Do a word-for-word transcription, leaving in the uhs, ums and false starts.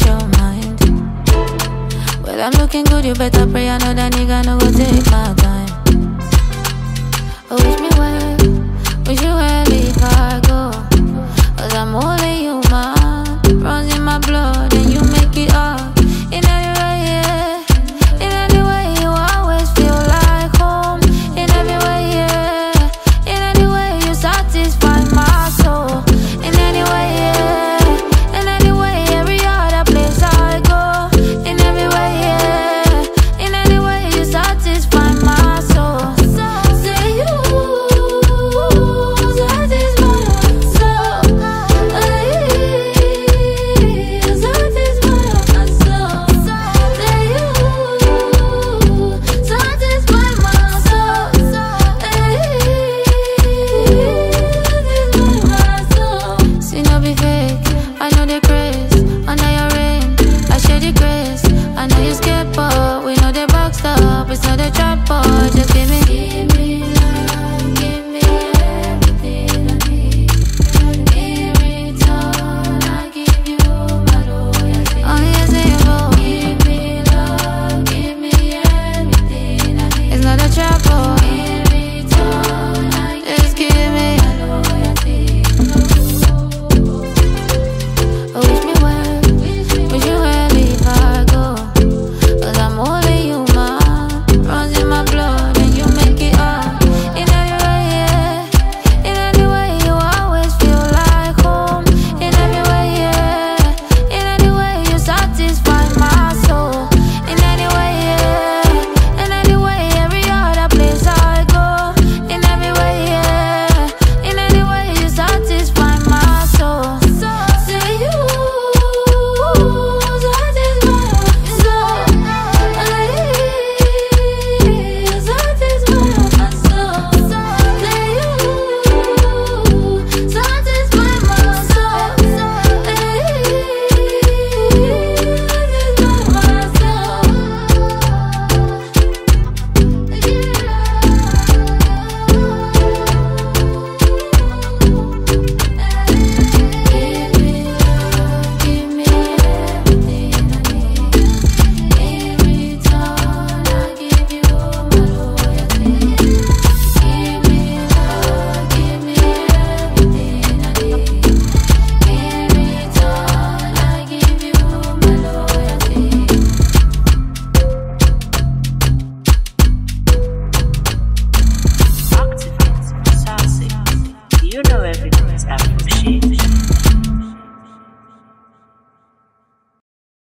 your mind. Well, I'm looking good, you better pray another nigga no go take my time. Oh, wish me well, wish you well if I go, cause I'm only human, runs in my blood.